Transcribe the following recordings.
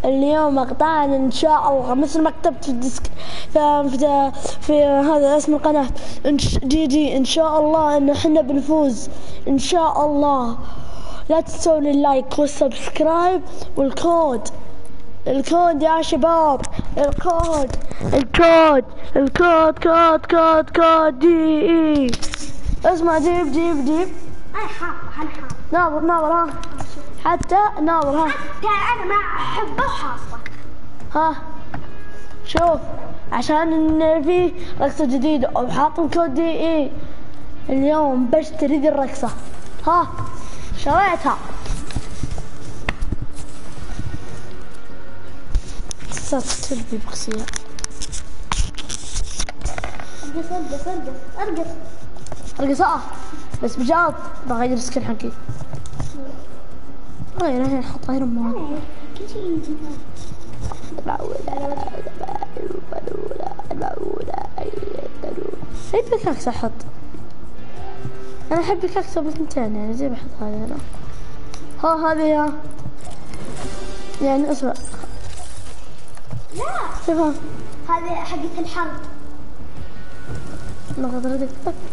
اليوم مقطعنا ان شاء الله مثل ما كتبت في الديسك في هذا اسم القناة دي ان شاء الله انه احنا بنفوز ان شاء الله. لا تنسون اللايك والسبسكرايب والكود يا شباب. الكود كود دي اي. اسمع جيب انا حاطه ناظر ها حتى ناظر ها انا ما احبه وحاطه. ها شوف عشان ان في رقصة جديدة وحاطم كود دي اي. اليوم بشتري ذي الرقصة. ها شريتها. تلبي بخصية. ارقص بس بجاوب بغير السكن حقي. غير هنا نحط غير المواد. اي بكاكس احط. انا احب بكاكس بثنتين يعني زي بحط هذه هنا. ها هذه يعني اسمع. لا شوفها هذه حقة الحرب. نقدر هذيك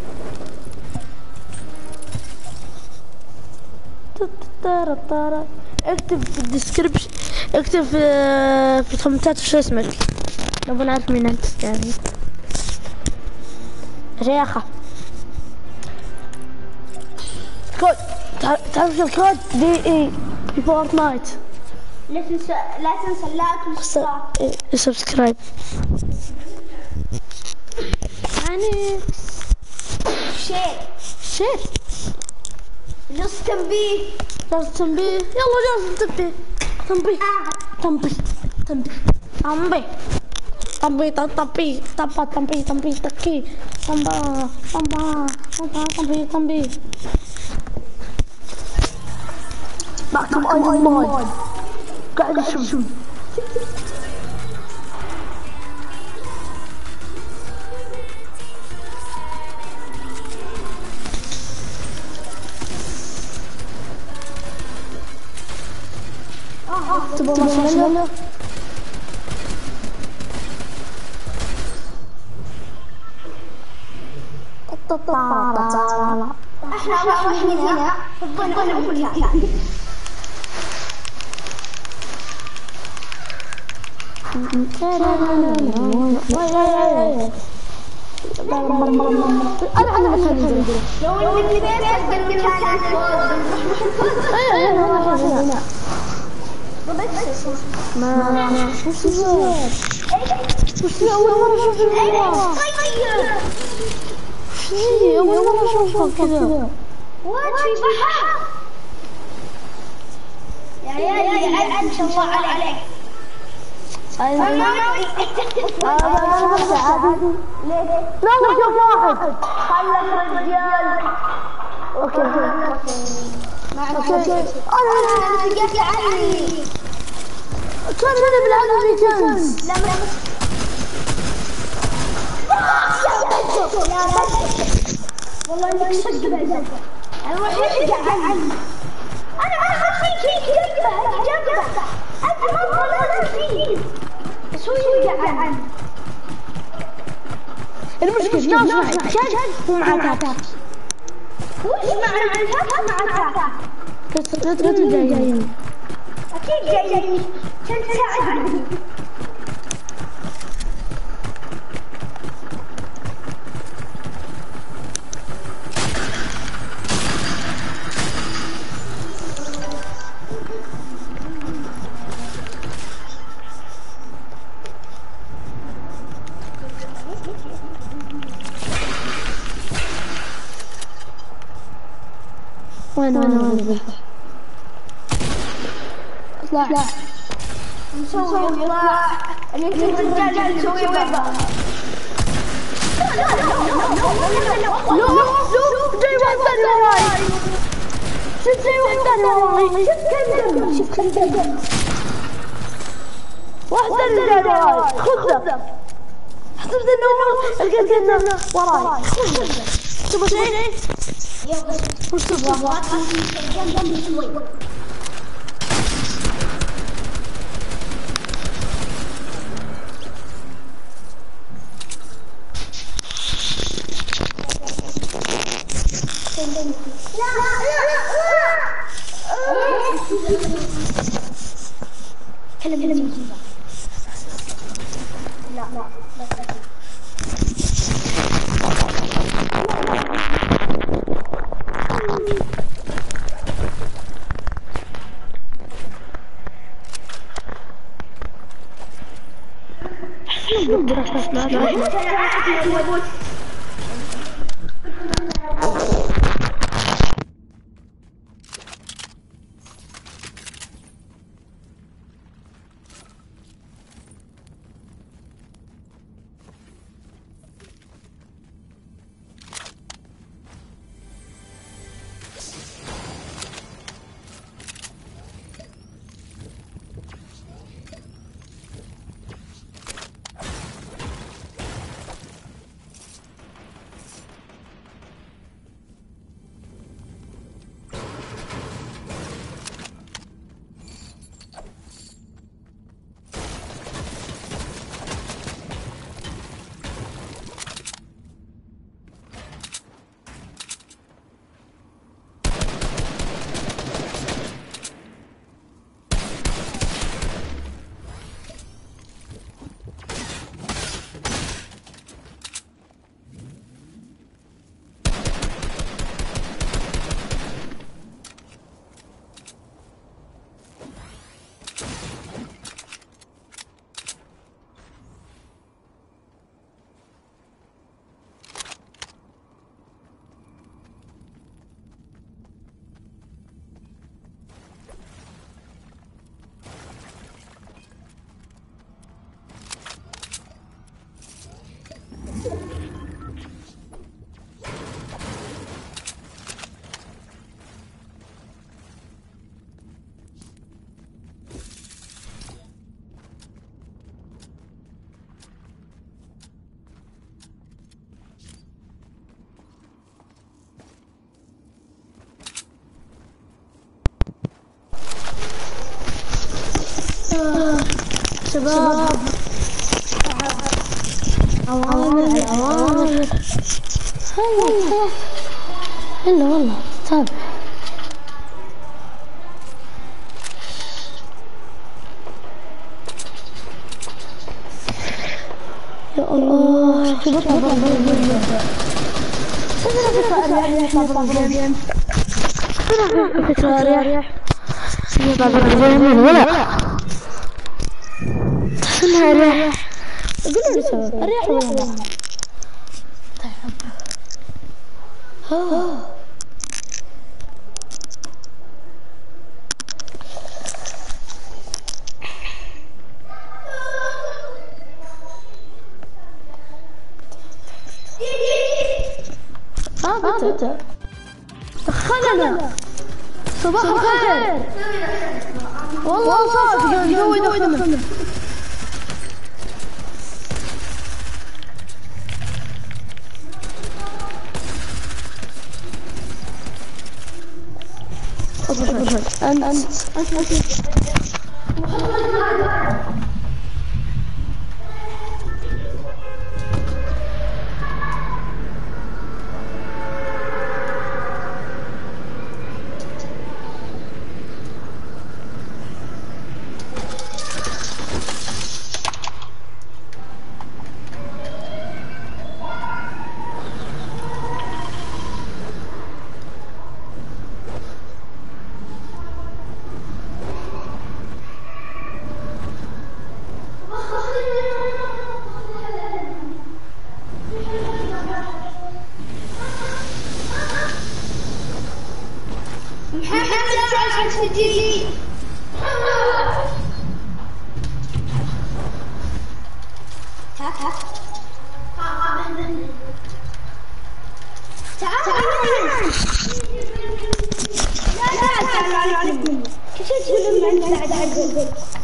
اكتب في الديسكربشن، اكتب في الكومنتات وش اسمك نبغى نعرف مين انت يعني. شيخة كود تعرف الكود دي اي في فورتنايت. لا تنسى اللايك والسبسكرايب يعني شير جلس تنبيه. يلا جلس تنبيه. معكم ايمن ماي قاعد اشوف. تبغى مارشميلو؟ احنا هنا انا عندي مكان لو انك ما وش اول مرة اشوف الموضوع. اول مرة اشوفها كذا. وش بحر يا ما شاء الله عليك. لا نشوف واحد. خلك رجال. اوكي انا لقيت عني. كان هنا بالعالم في كنز. لا والله انك صدق. انا الوحيد عني. انا خفيت جنبه. انت ما طلعت فيه. بس هو يرجع عني. المشكلة ناس كنز ومعاه تاك. وش معنى الفتح؟ لا تقول جايين. اكيد جايين. كنت ساعدني. وين اطلع نسوي اطلاع. انت الرجال نسوي ويبا. لا جاي واحد ثاني وراي. شفت جاي واحد ثاني وراي. شوف كم دم. واحد ثاني جاي وراي. خذه. حسبت انه لقيت انه وراي. تبغى شيء؟ وش تبغى؟ كلم انجليزي. لا شباب أوامر هلا والله تابع يا الله شو بطلع تحسنها ريح قولوا لي سبب الريح ولا لا؟ متى؟ دخلنا صباح الخير والله صافي الجو يدخلنا أنت تجي تعال تعال عليكم كيف تقول لما انت قاعد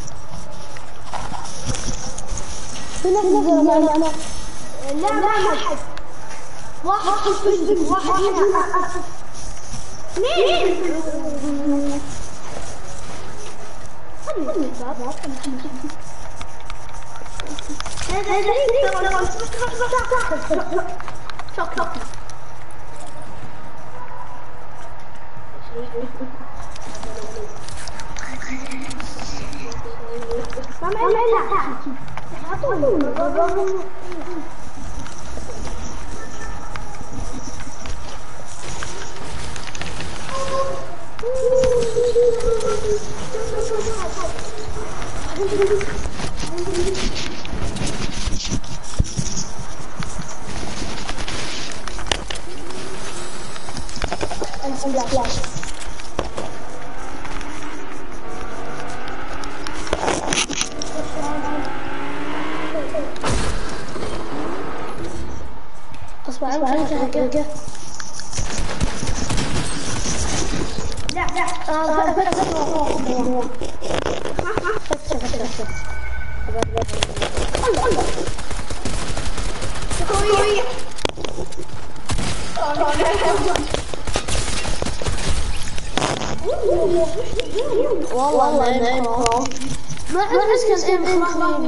لا ما حد واحد في واحد اثنين اصبر عنك لا والله انكم ما عندك كان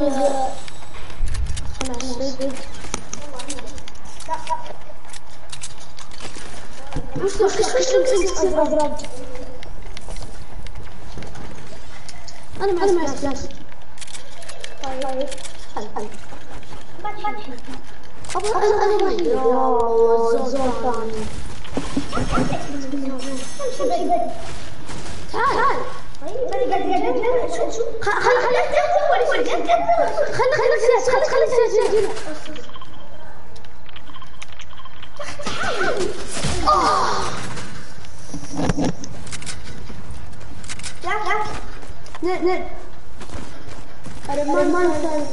انا ما اسمع طيب انا تعال خلي لا أنا ما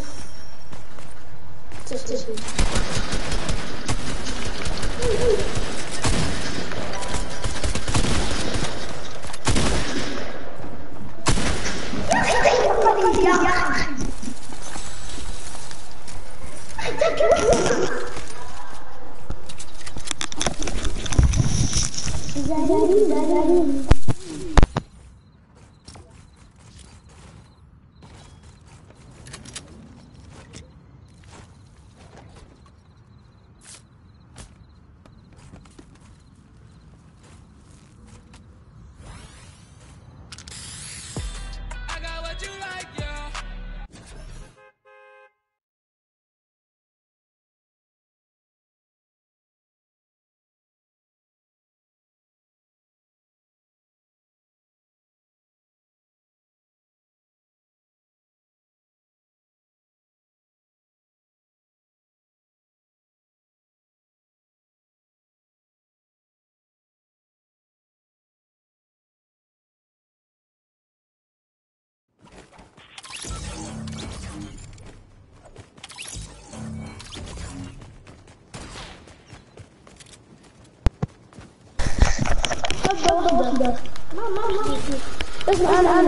واحدة اسمع أنا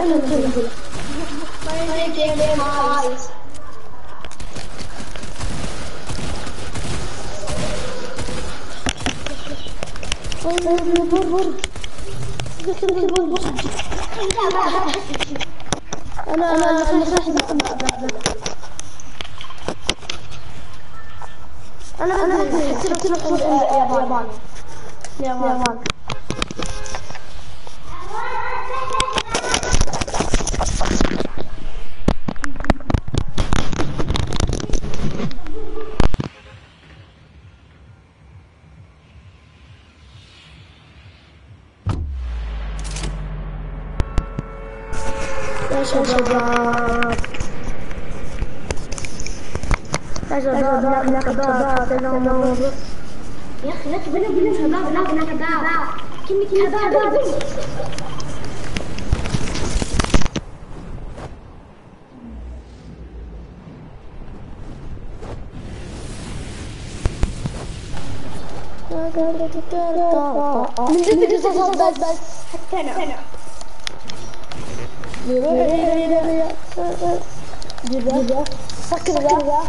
أنا اليابان يا شباب ناكل كباب يا أخي لا تبني كباب لا كباب كنك كباب من جد قصص بس حتى أنا جيبه سكر ذا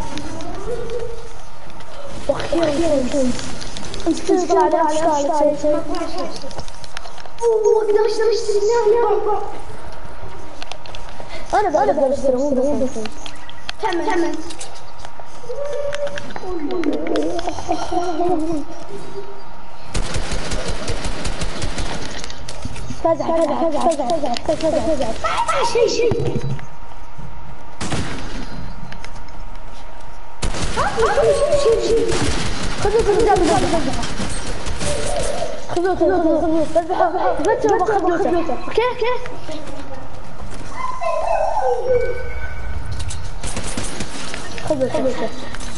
واخيرا انت تطلع على اشكالك شيء اقدر اشتري انا بقدر اشتري مو بس ثمن فزع شيء خذوه اوكي خذوه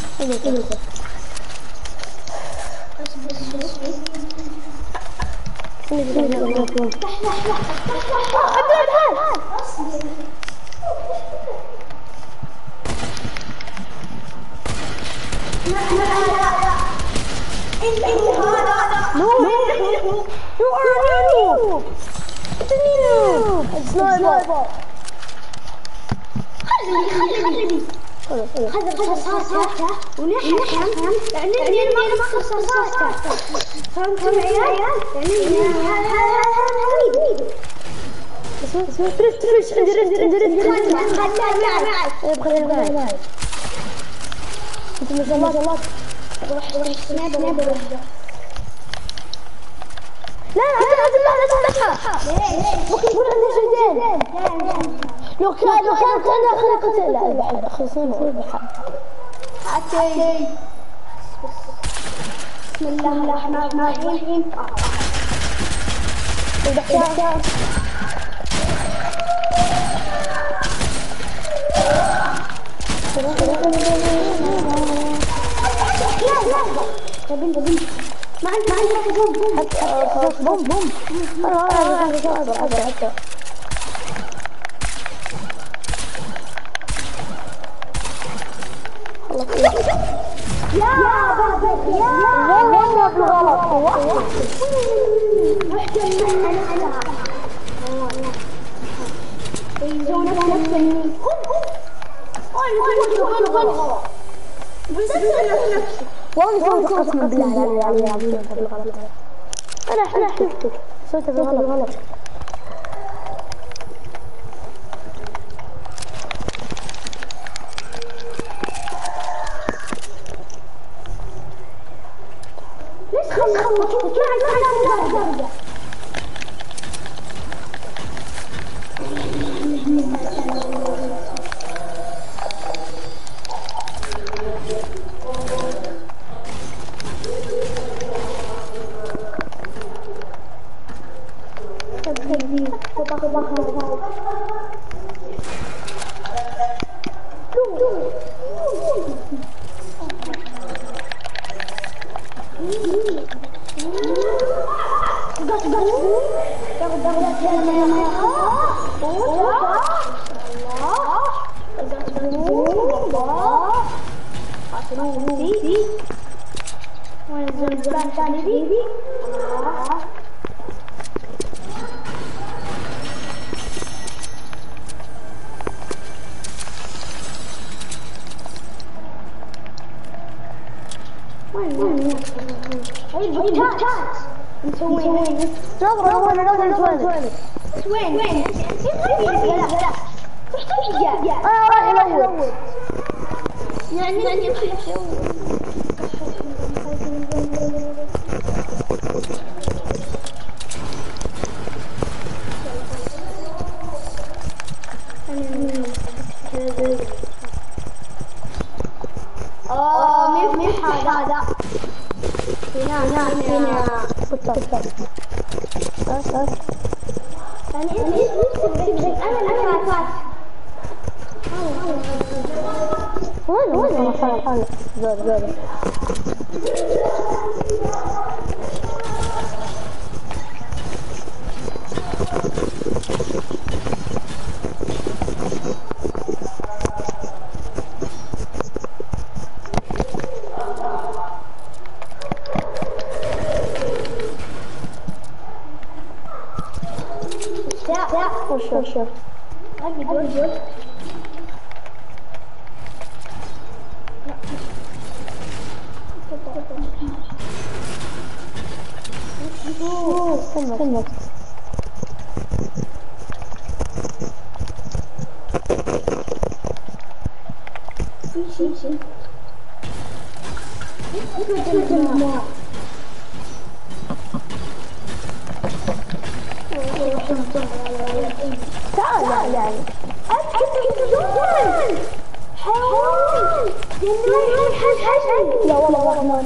خذ رصاصته ونحكم لأنني ما أخذ رصاصته فهمتم يا عيال؟ فريش عندي ريست خليها معي انت ما شاء الله لا ممكن يكون عندي شيئين لو كان انا قتل لا البحر خلصنا البحر أتي بسم الله الرحمن الرحيم البحر ما عندك بوم والله بالغلط والله قسما بالله انا حلفتك صرت بالغلط ليش خلص وين؟ راح الأول يعني مفتاح هذا هنا يعني انا الاساس وين زود وش استنى تعال يعني حيوان لا والله ما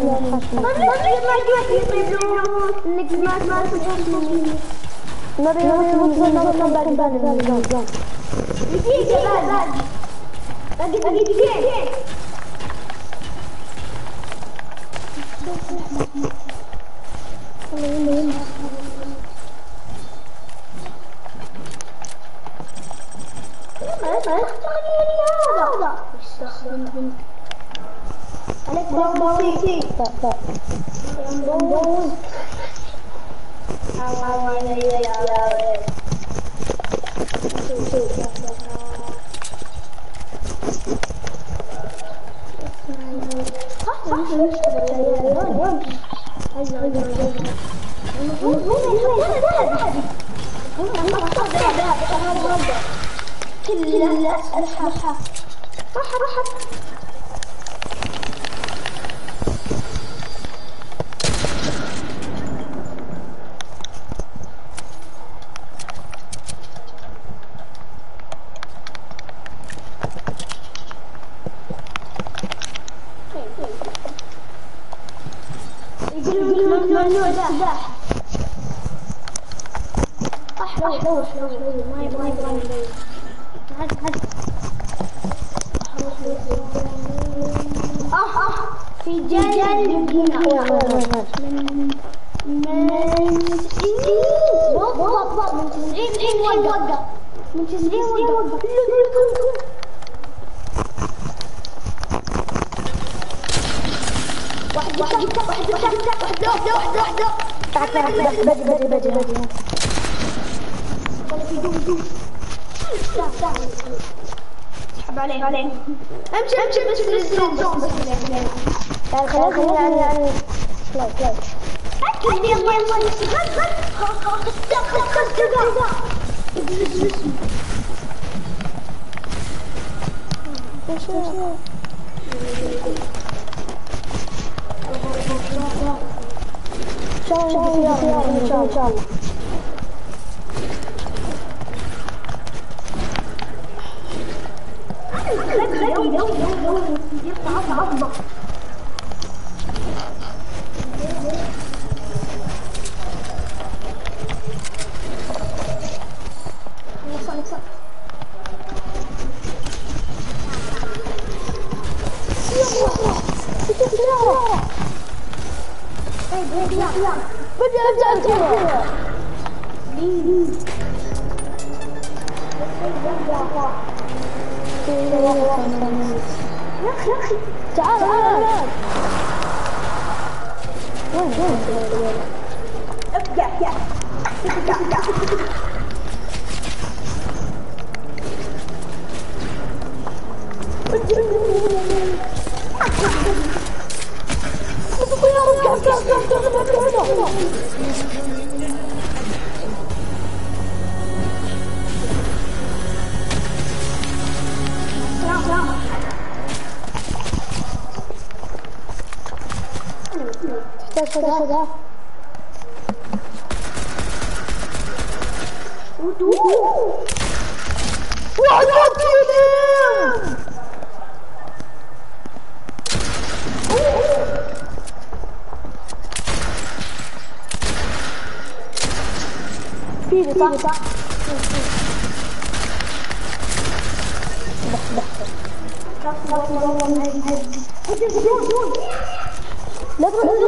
نبي نوصل بعد النظام. دقيقة باقي دقيقتين. كلها أسلحة راحت يقولون ممنوع السلاح. روح ما يبغى في جانب هنا بالضبط من 90 وقف من 90 وقف. واحدة اسحب عليه امشي بس في الزوم بس خلينا يعني لا أكيد يلا إن شاء الله. بدي أرجع يا أخي تعال وين ابدأ تحتاج صح لا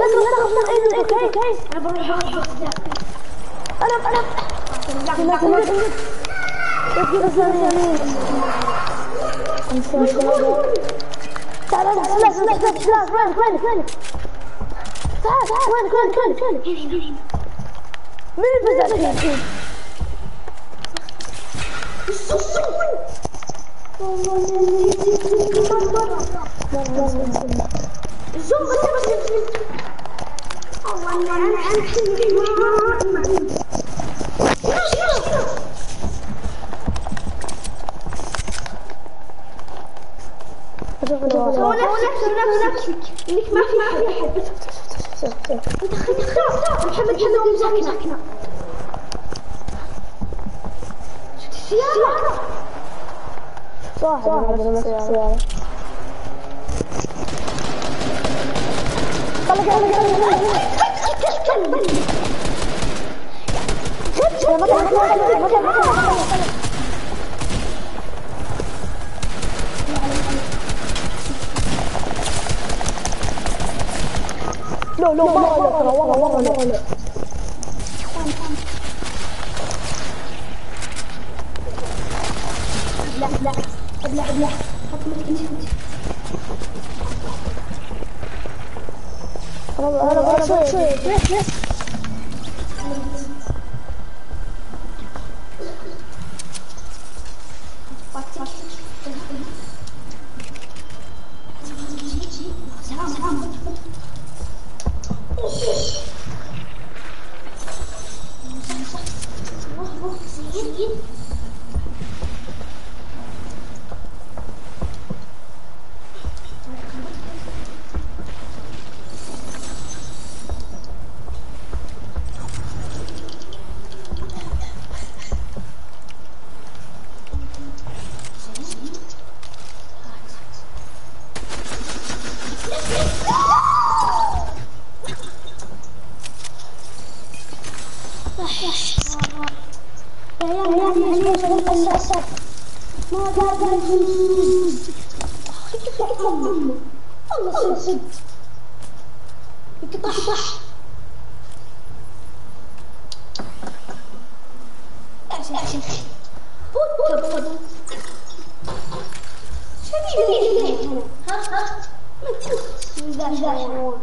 نفسك انك ما في احد محمد حلوم ساكنه السيارة صاحب السيارة لا والله لا. لا انا شوي ما قادر الفلوس الله صد يقطع يا شيخ شبيه ها ما تشوف من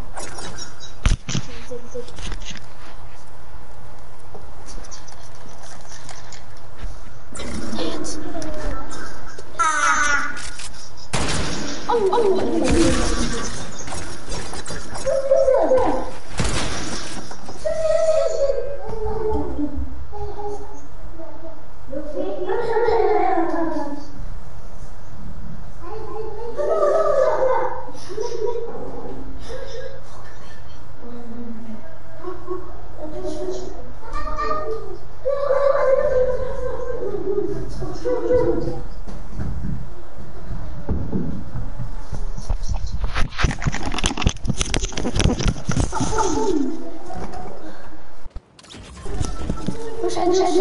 وش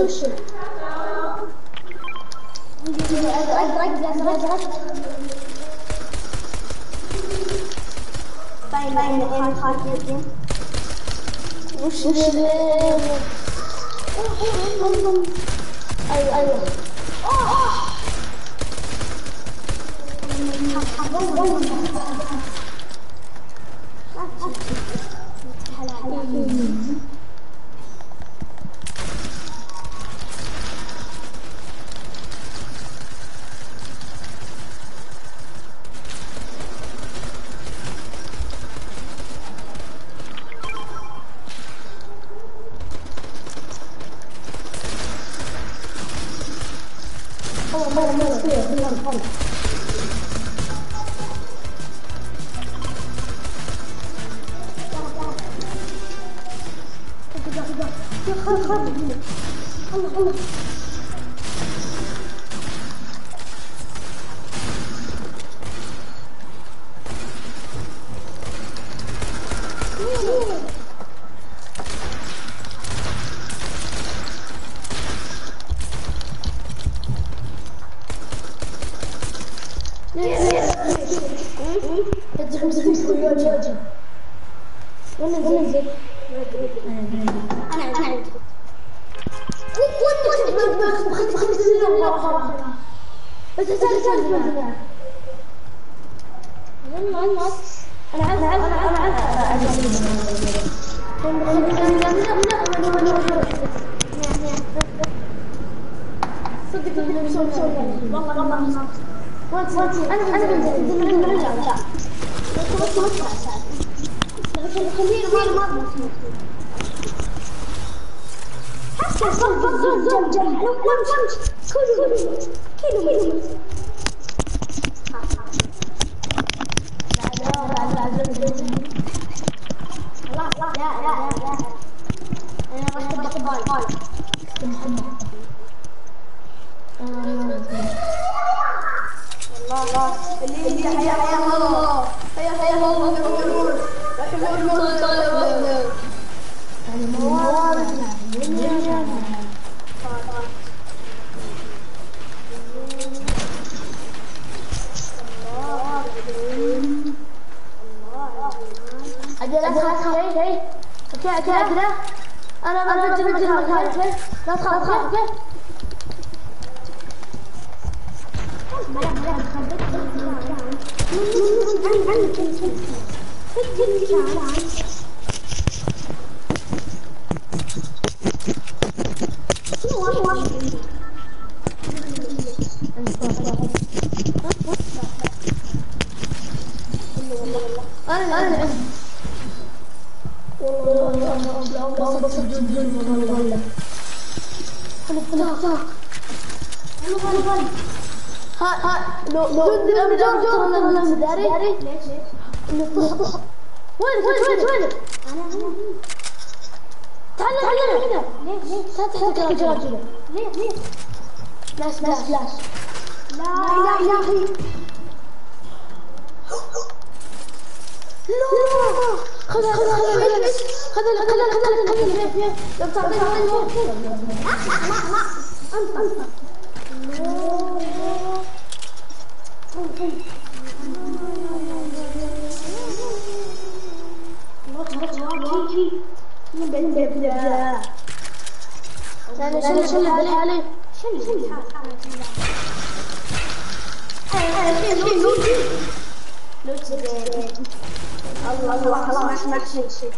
ايوه الله اللي حيا الله حيا الله كذا انا بجي المكان لا تخاف اوكي انا والله لو داري وين تعال هنا ليه فلاش لا إلهي خذ لو تعطيني شل حالي الله خلاص ما شيء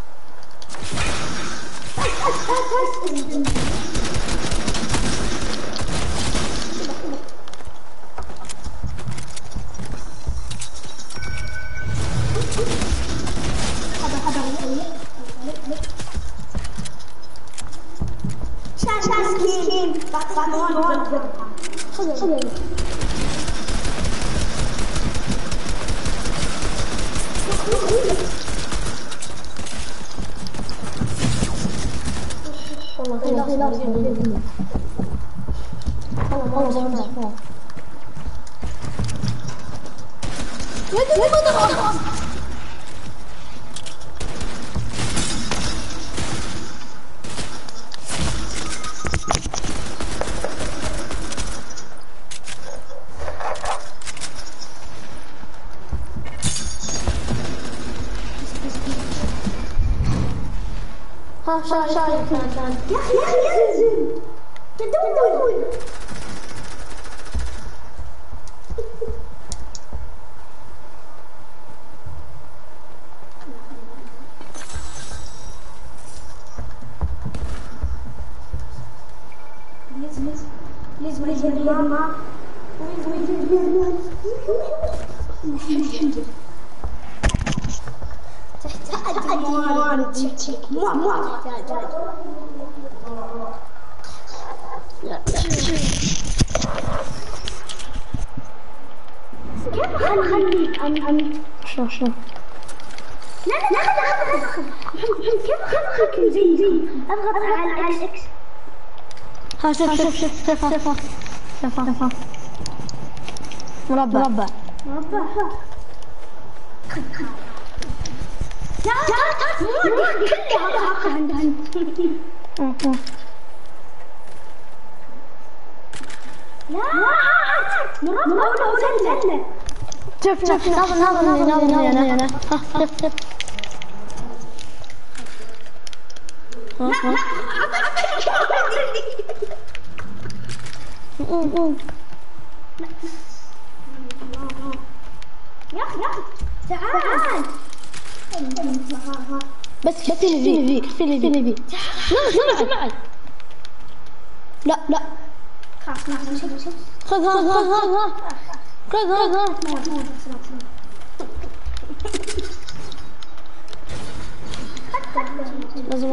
شايف يا اخي انزل تدور ليز ماما تحتاج موارد تشيك ما تحتاج كيف اخلي شو لا كيف اخلي زي اضغط على الاكس ها شوف مربع لا كلها حق عندها لا مربع وسلة شوف ناظرني انا يا اخي تعال بس كفيني في لا خلاص خذها لازم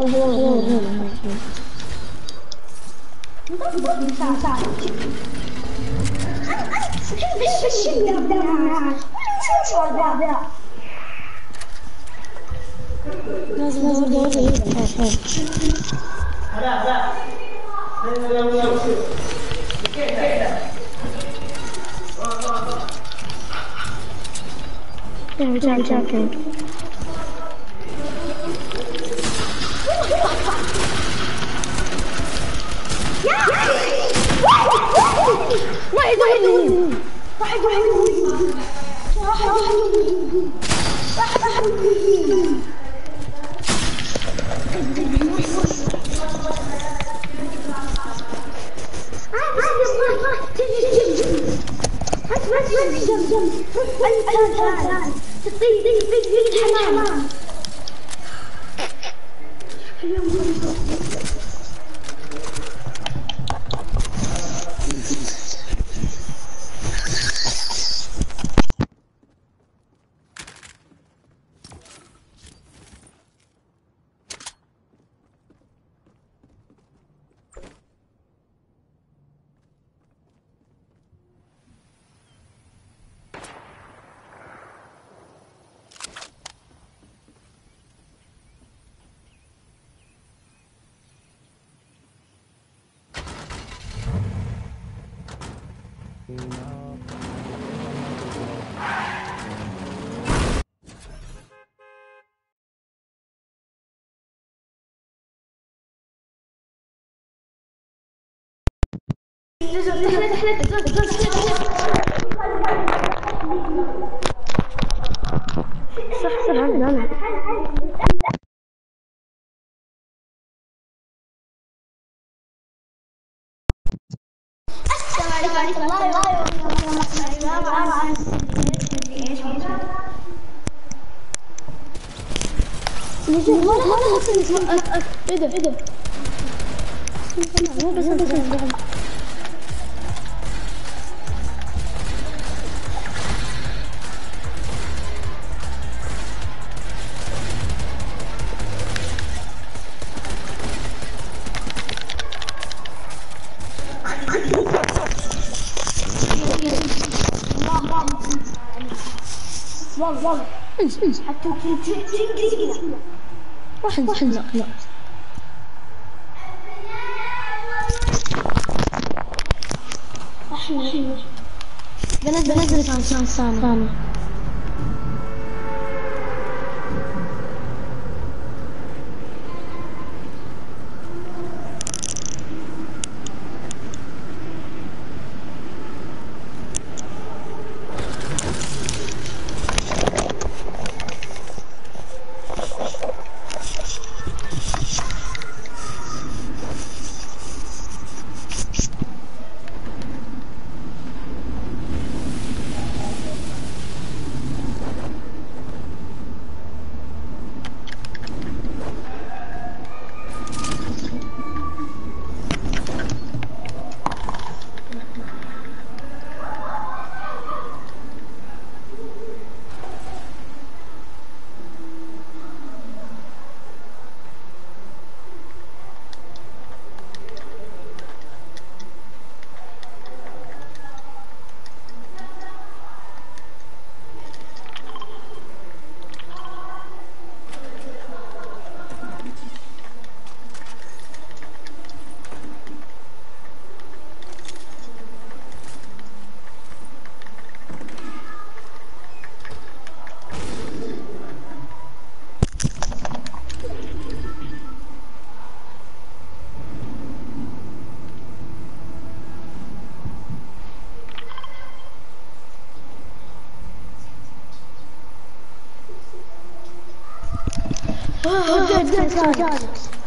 جنب أي كان طق الحمام صح عندنا ايه ده مو بس والله انس حتى تنقز كذا راح نزق بنزلك عشان ثاني وديت